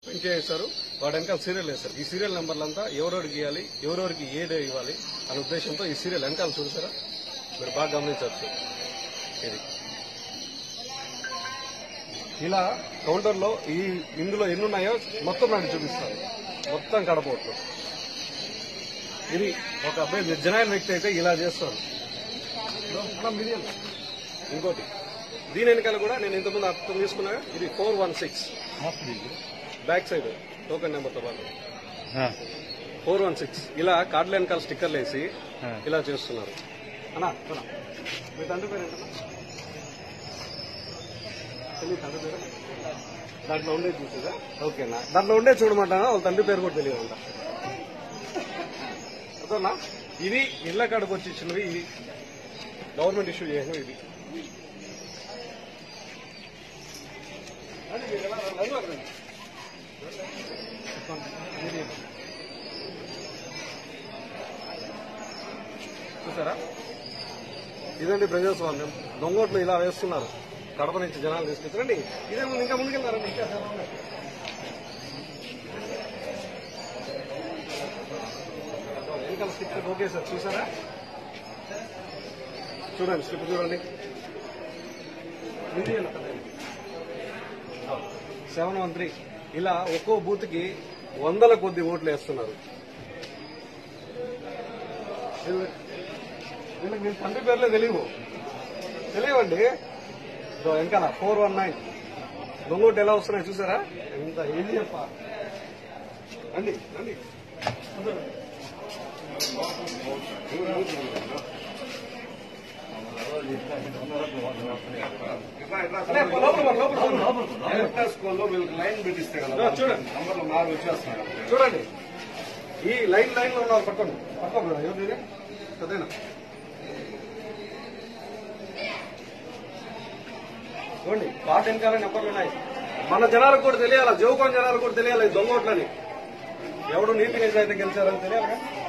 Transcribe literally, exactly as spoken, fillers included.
చేస్తారు వాడు వెనకాల సీరియల్ వేస్తారు. ఈ సీరియల్ నెంబర్లంతా ఎవరెవరికి ఇవ్వాలి, ఎవరెవరికి ఏ డే ఇవ్వాలి అనే ఉద్దేశంతో ఈ సీరియల్ వెనకాల చూసారా మీరు బాగా గమనించవచ్చు. ఇది ఇలా కౌంటర్ లో ఈ ఇందులో ఎన్ని ఉన్నాయో మొత్తం నాకు చూపిస్తాను. మొత్తం కడపోట్లు. ఇది ఒక అబ్బాయి నిర్జనాయన వ్యక్తి అయితే ఇలా చేస్తాను. ఇంకోటి దీని వెనకాల కూడా నేను ఇంతకుముందు అర్థం తీసుకున్నా. ఇది four one six back side token నెంబర్తో పాటు ఫోర్ వన్ సిక్స్ ఇలా కార్డుల వెనకాల స్టిక్కర్లు వేసి ఇలా చేస్తున్నారు. అన్నా మీ తండ్రి పేరు ఏంటన్నా? తెలియదు తండ్రి పేరు? దాంట్లో ఉండేది చూసేదా? ఓకేనా, దాంట్లో ఉండేది చూడమంటానా? వాళ్ళ తండ్రి పేరు కూడా తెలియదు అంట. అదన్నా ఇది ఇళ్ల కాడకు వచ్చి ఇచ్చినవి. ఇది గవర్నమెంట్ ఇష్యూ చేసినవి. ఇది చూసారా? ఇదండి ప్రజాస్వామ్యం. దొంగోట్లు ఇలా వేస్తున్నారు. కడప నుంచి జనాలు తీసుకొచ్చారండి. ఇదే ముందు ఇంకా ముందుకెళ్తారండి. ఇంకా వెనకాల స్టిక్కర్ ఓకే సార్ చూసారా? చూడండి స్లిప్ చూడండి. సెవెన్ వన్ త్రీ ఇలా ఒక్కో బూత్ కి వందల కొద్ది ఓట్లు వేస్తున్నారు. వీళ్ళకి మీ తండ్రి పేర్లే తెలియవు తెలియవండి. వెనకాల ఫోర్ వన్ నైన్ దొంగోట్లు ఎలా వస్తున్నాయి చూసారా? ఎంత ఏది చెప్ప రండి రండి. స్కూల్లో వీళ్ళకి లైన్ పెట్టిస్తే కదా చూడండి నంబర్లు నాలుగు వచ్చేస్తున్నాయి. చూడండి ఈ లైన్ లైన్ లో ఉన్నారు. పట్టుకోండి పట్టుకోండి. ఎవరు అదేనా? చూడండి పాట వెనకాల నెంబర్లు ఉన్నాయి. మన జనాలకు కూడా తెలియాలా, జోకోన్ జనాలకు కూడా తెలియాలి దొంగోట్లని ఎవడు నీతి నిజాయితీ గెలిచారని తెలియాలిగా.